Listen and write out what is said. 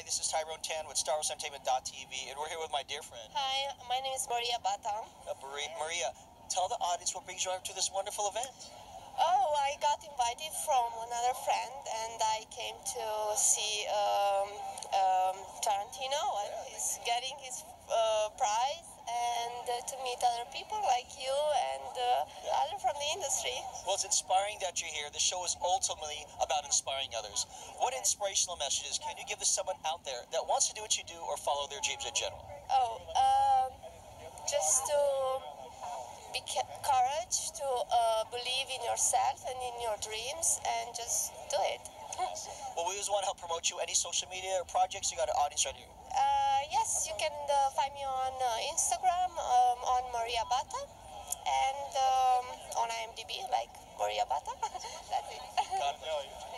this is Tyrone Tan with StarWarsEntertainment.tv, and we're here with my dear friend. Hi, my name is Maria Bata. Maria, tell the audience what brings you out to this wonderful event. Oh, I got invited from another friend, and I came to see Tarantino. He's getting his prize, and to meet other people like you and other from the industry. Well, it's inspiring that you're here. The show is ultimately about inspiring others. What inspirational messages can you give to someone out there that wants to do what you do or follow their dreams in general? Oh, just to be courage, to believe in yourself and in your dreams, and just do it. Well, we always want to help promote you. Any social media or projects? You got an audience right here. Yes, you can find me on Instagram on Maria Bata, and on IMDb like Maria Bata. That's it. God,